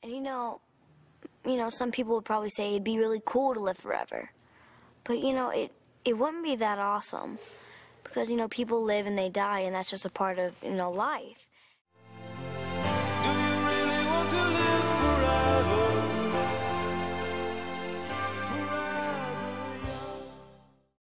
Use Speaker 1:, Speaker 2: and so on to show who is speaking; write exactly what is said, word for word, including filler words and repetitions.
Speaker 1: And you know, you know, some people would probably say it'd be really cool to live forever. But you know, it, it wouldn't be that awesome. Because, you know, people live and they die, and that's just a part of, you know, life.
Speaker 2: Do you really want to live